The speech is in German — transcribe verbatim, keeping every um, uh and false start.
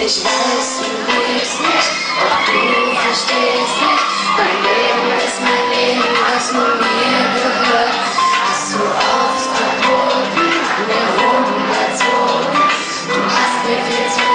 Ich weiß, du liebst mich, doch du verstehst nicht. Mein Leben ist mein Leben, was nur mir gehört. Hast du oft verboten, an den Hoden erzogen. Du hast mir viel zu